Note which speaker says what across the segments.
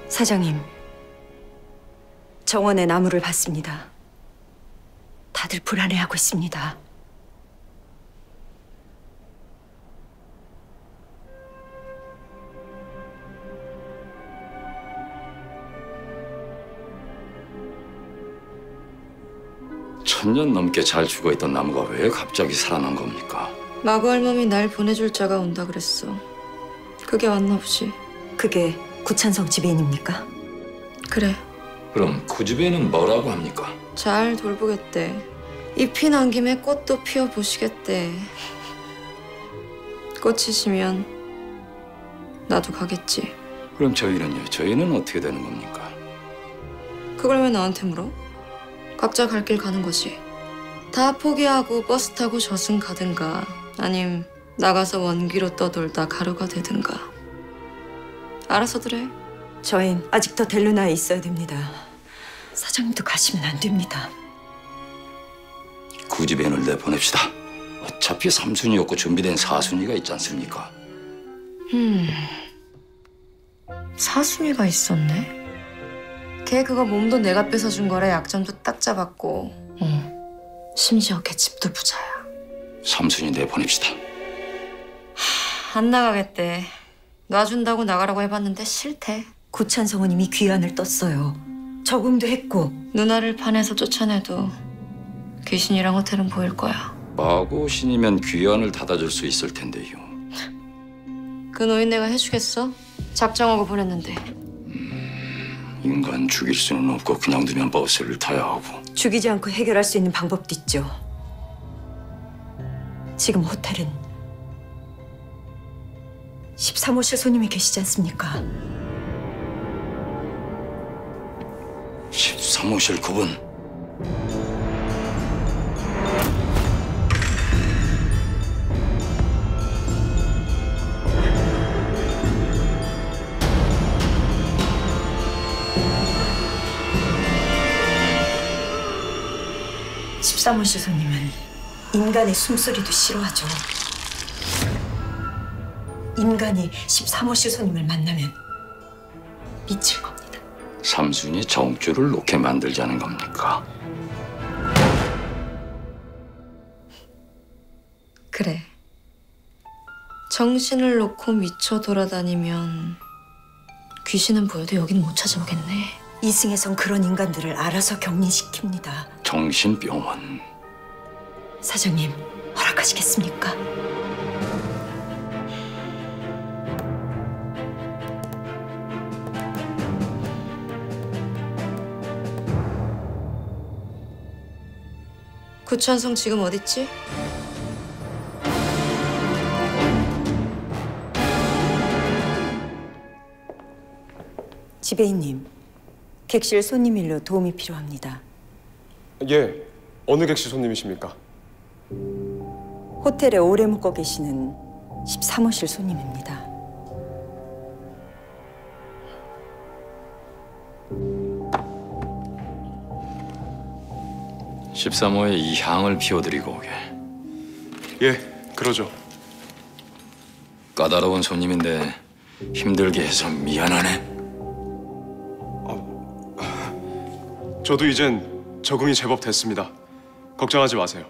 Speaker 1: 사장님, 정원의 나무를 봤습니다. 다들 불안해하고 있습니다.
Speaker 2: 천년 넘게 잘 죽어있던 나무가 왜 갑자기 살아난 겁니까?
Speaker 3: 마구 할멈이 날 보내줄 자가 온다 그랬어. 그게 왔나 보지.
Speaker 1: 그게 구찬성 지배인입니까?
Speaker 3: 그래.
Speaker 2: 그럼 그 집에는 뭐라고 합니까?
Speaker 3: 잘 돌보겠대. 잎이 난 김에 꽃도 피워보시겠대. 꽃이 지면 나도 가겠지.
Speaker 2: 그럼 저희는요? 저희는 어떻게 되는 겁니까?
Speaker 3: 그걸 왜 나한테 물어? 각자 갈 길 가는 거지. 다 포기하고 버스 타고 저승 가든가 아님 나가서 원기로 떠돌다 가루가 되든가. 알아서들 해.
Speaker 1: 저흰 아직도 델루나에 있어야 됩니다. 사장님도 가시면 안 됩니다.
Speaker 2: 그 집에는 내보냅시다. 어차피 3순위 없고 준비된 4순위가 있지 않습니까?
Speaker 3: 사순이가 있었네. 걔 그거 몸도 내가 뺏어준 거라 약점도 딱 잡았고 심지어 걔 집도 부자야.
Speaker 2: 3순위 내보냅시다.
Speaker 3: 안 나가겠대. 놔준다고 나가라고 해봤는데 싫대.
Speaker 1: 구찬성은 이미 귀환을 떴어요. 적응도 했고.
Speaker 3: 누나를 판에서 쫓아내도 귀신이랑 호텔은 보일 거야.
Speaker 2: 마고 신이면 귀환을 닫아줄 수 있을 텐데요.
Speaker 3: 그 노인네가 해주겠어? 작정하고 보냈는데.
Speaker 2: 인간 죽일 수는 없고 그냥 두면 버스를 타야 하고.
Speaker 1: 죽이지 않고 해결할 수 있는 방법도 있죠. 지금 호텔은 13호실 손님이 계시지 않습니까?
Speaker 2: 13호실 그분.
Speaker 1: 십삼호실 손님은 인간의 숨소리도 싫어하죠. 인간이 13호실 손님을 만나면 미칠 겁니다.
Speaker 2: 3순위 정주를 놓게 만들자는 겁니까?
Speaker 3: 그래. 정신을 놓고 미쳐 돌아다니면 귀신은 보여도 여긴 못 찾아오겠네.
Speaker 1: 이승에선 그런 인간들을 알아서 격리시킵니다.
Speaker 2: 정신병원.
Speaker 1: 사장님, 허락하시겠습니까?
Speaker 3: 구찬성 지금 어딨지?
Speaker 1: 지배인님, 객실 손님 일로 도움이 필요합니다.
Speaker 4: 예, 어느 객실 손님이십니까?
Speaker 1: 호텔에 오래 묵고 계시는 13호실 손님입니다.
Speaker 2: (13호에) 이 향을 피워드리고 오게.
Speaker 4: 예, 그러죠.
Speaker 2: 까다로운 손님인데 힘들게 해서 미안하네.
Speaker 4: 저도 이젠 적응이 제법 됐습니다. 걱정하지 마세요.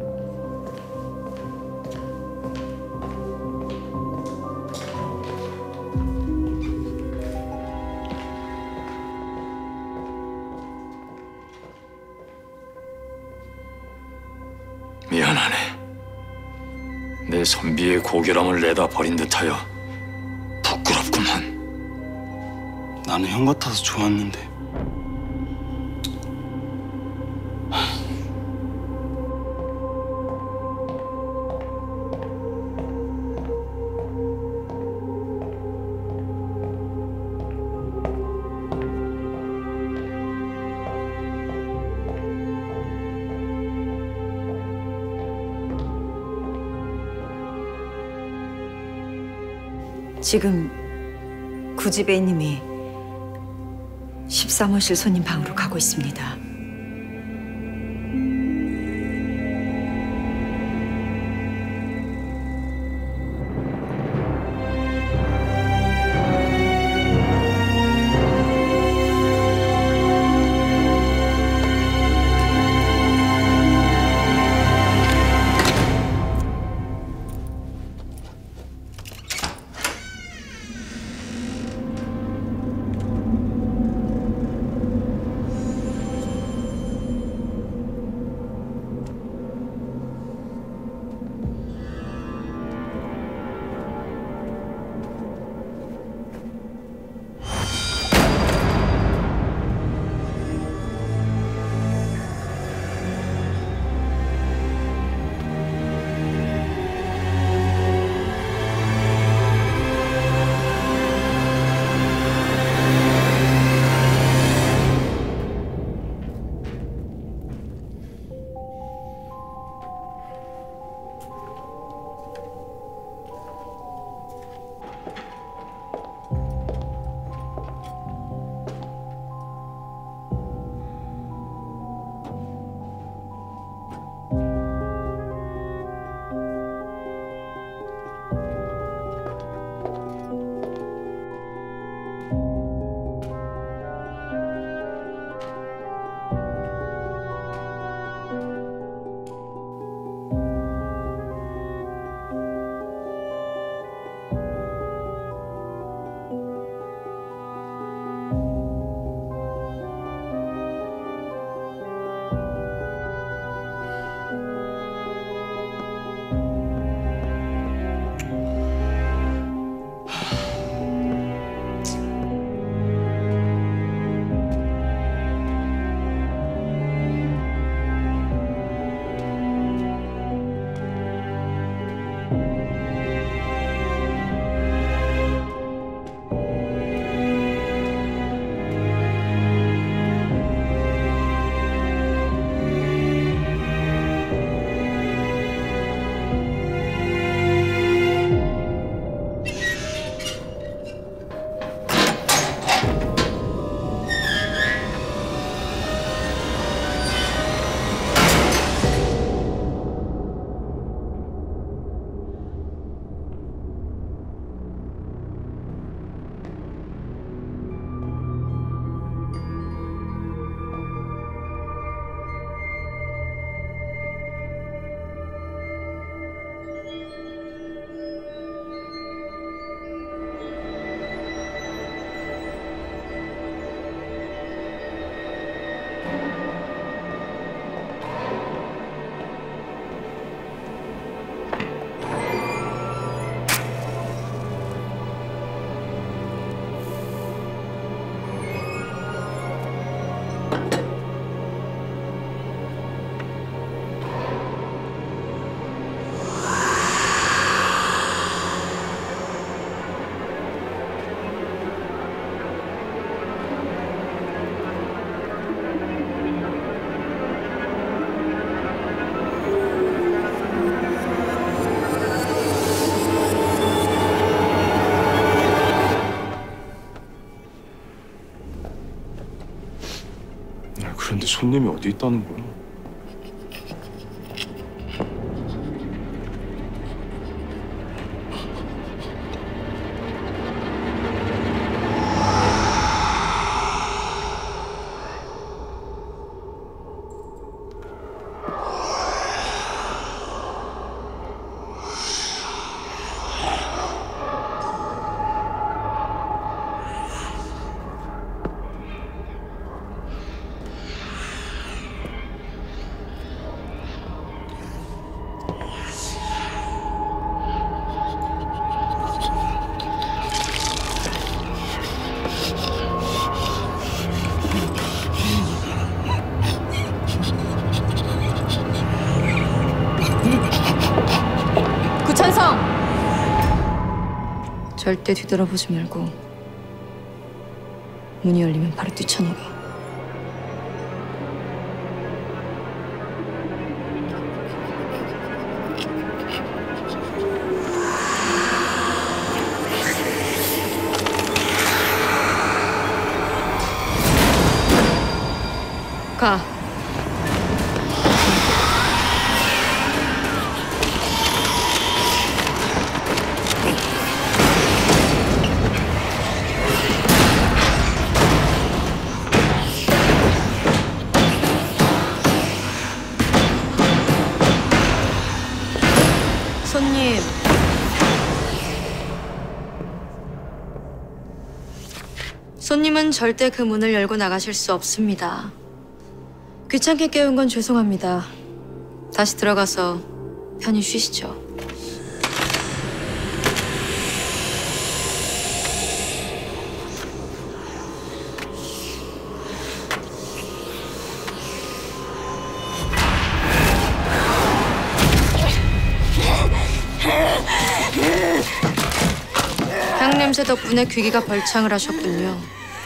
Speaker 2: 미안하네. 내 선비의 고결함을 내다 버린 듯하여 부끄럽구만.
Speaker 5: 나는 형 같아서 좋았는데.
Speaker 1: 지금 구지배님이 13호실 손님 방으로 가고 있습니다.
Speaker 4: 그런데 손님이 어디 있다는 거야?
Speaker 3: 구찬성! 절대 뒤돌아보지 말고 문이 열리면 바로 뛰쳐나가. 가. 손님. 손님은 절대 그 문을 열고 나가실 수 없습니다. 귀찮게 깨운 건 죄송합니다. 다시 들어가서 편히 쉬시죠. 향 냄새 덕분에 귀기가 벌창을 하셨군요.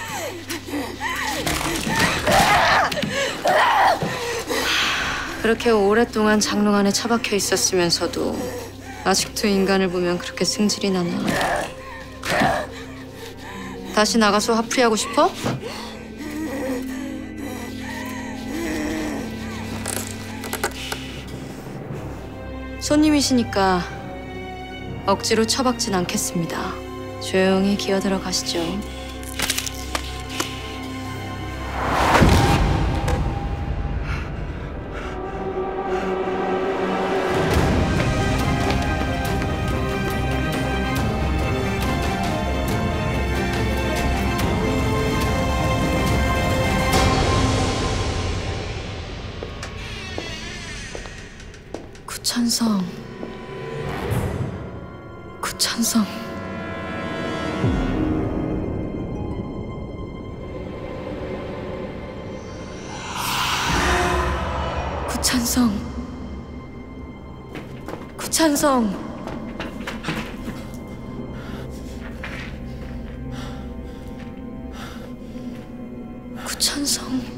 Speaker 3: 그렇게 오랫동안 장롱 안에 처박혀 있었으면서도 아직도 인간을 보면 그렇게 승질이 나나. 다시 나가서 화풀이하고 싶어? 손님이시니까 억지로 처박진 않겠습니다. 조용히 기어 들어가시죠. 구찬성. 구찬성. 구찬성. 구찬성. 구찬성.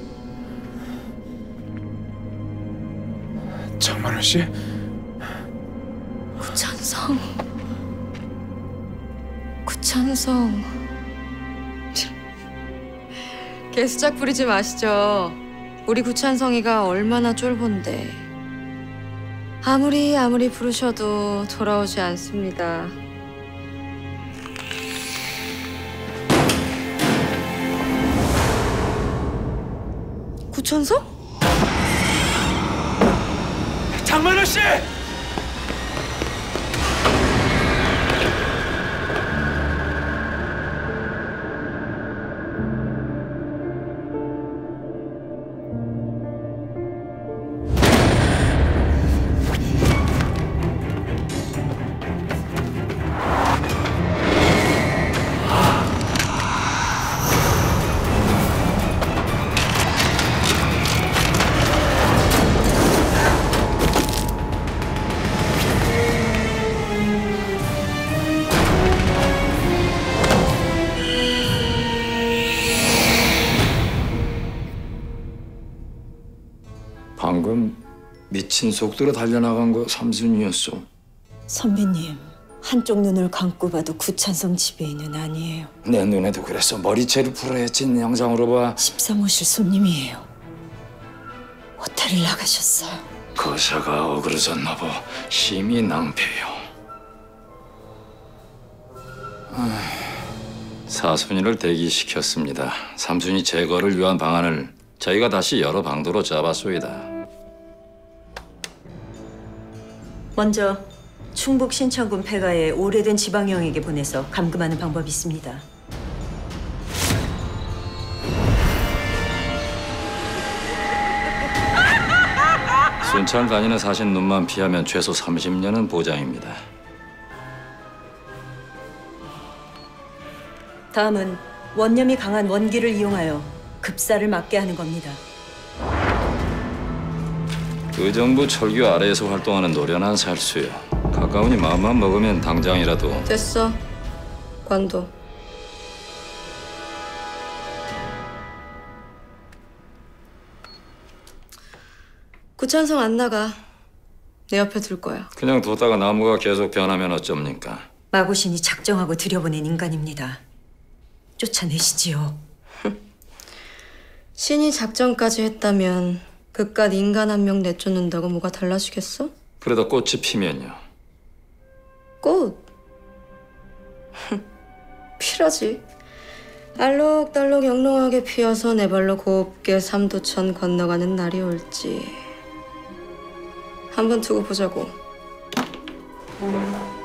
Speaker 4: 장만원 씨?
Speaker 3: 구찬성. 구찬성. 개수작 부리지 마시죠. 우리 구찬성이가 얼마나 쫄본데. 아무리 부르셔도 돌아오지 않습니다. 구찬성?
Speaker 4: 장만원 씨!
Speaker 2: 방금 미친 속도로 달려나간 거 삼순이었어.
Speaker 1: 선배님, 한쪽 눈을 감고 봐도 구찬성 지배인은 아니에요.
Speaker 2: 내 눈에도 그랬어. 머리채를 풀어헤친 영상으로 봐.
Speaker 1: 13호실 손님이에요. 호텔을 나가셨어요.
Speaker 2: 거사가 어그러졌나 보. 심히 낭패요. 사순이를 대기시켰습니다. 삼순이 제거를 위한 방안을 저희가 다시 여러 방도로 잡았소이다.
Speaker 1: 먼저 충북 신천군 폐가에 오래된 지방령에게 보내서 감금하는 방법이 있습니다.
Speaker 2: 순찰 다니는 사신 눈만 피하면 최소 30년은 보장입니다.
Speaker 1: 다음은 원념이 강한 원기를 이용하여 급사를 막게 하는 겁니다.
Speaker 2: 의정부 철교 아래에서 활동하는 노련한 살수요. 가까우니 마음만 먹으면 당장이라도.
Speaker 3: 됐어. 관도. 구찬성 안 나가. 내 옆에 둘 거야.
Speaker 2: 그냥 뒀다가 나무가 계속 변하면 어쩝니까?
Speaker 1: 마구신이 작정하고 들여보낸 인간입니다. 쫓아내시지요.
Speaker 3: 신이 작전까지 했다면 그깟 인간 한 명 내쫓는다고 뭐가 달라지겠어?
Speaker 2: 그러다 꽃이 피면요.
Speaker 3: 꽃. 피라지. 알록달록 영롱하게 피어서 내 발로 곱게 삼도천 건너가는 날이 올지. 한번 두고 보자고.